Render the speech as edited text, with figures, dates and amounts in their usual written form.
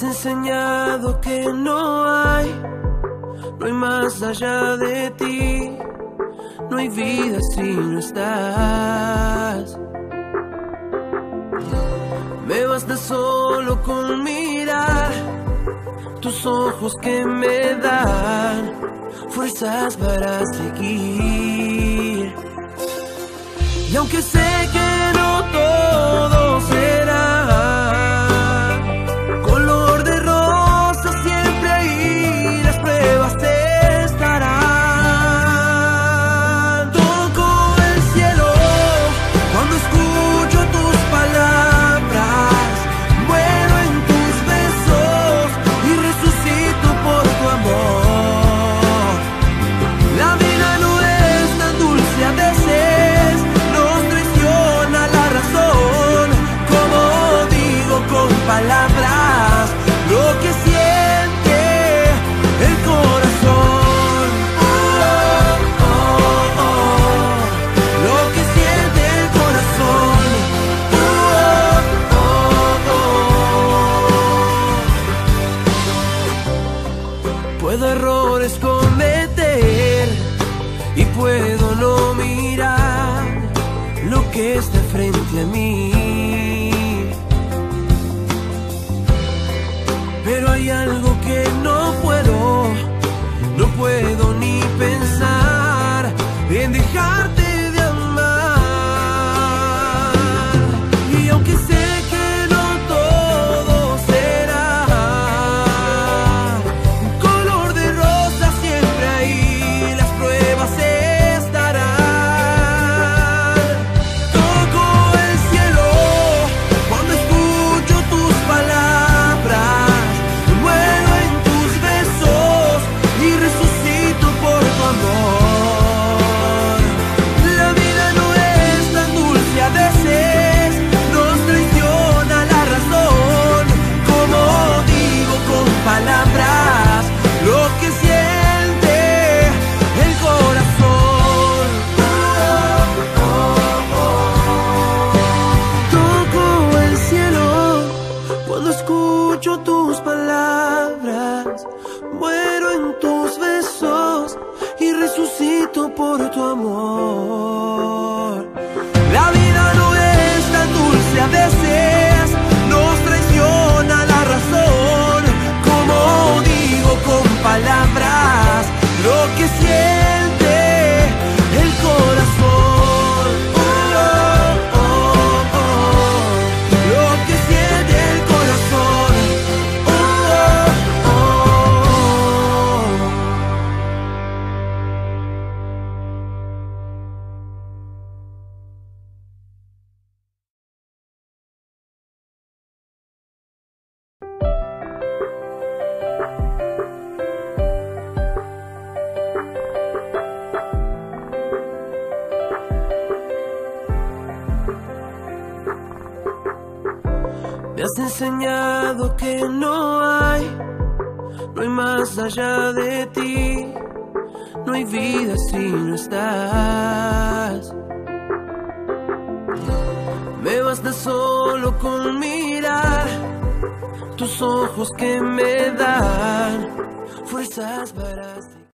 enseñado que no hay más allá de ti. No hay vida si no estás. Me basta solo con mirar tus ojos que me dan fuerzas para seguir. Y aunque sé que no todo será color de rosa siempre ahí, las pruebas estarán. Toco el cielo cuando escucho tus palabras, muero en tus besos y resucito por tu amor. La vida no es tan dulce a veces, nos traiciona la razón. Como digo con palabras lo que siente el corazón. Lo que siente el corazón. Puedo errores cometer y puedo no mirar lo que está frente a mí, pero hay algo que no puedo ni pensar en dejarte de amar. Y aunque sé que no todo será color de rosa siempre ahí, las pruebas estarán. Toco el cielo cuando escucho tus palabras, muero en tus besos y resucito por tu amor. La vida no es tan dulce a veces, nos traiciona la razón. Como digo con palabras lo que siente el corazón. Toco el cielo cuando escucho tus palabras, muero en tus besos y resucito por tu amor. La vida no es tan dulce a veces, nos traiciona la razón. Como digo con palabras lo que siente el corazón. Lo que siente el corazón. Me has enseñado que no hay más allá de ti. No hay vida si no estás. Me basta solo con mirar tus ojos que me dan fuerzas para seguir.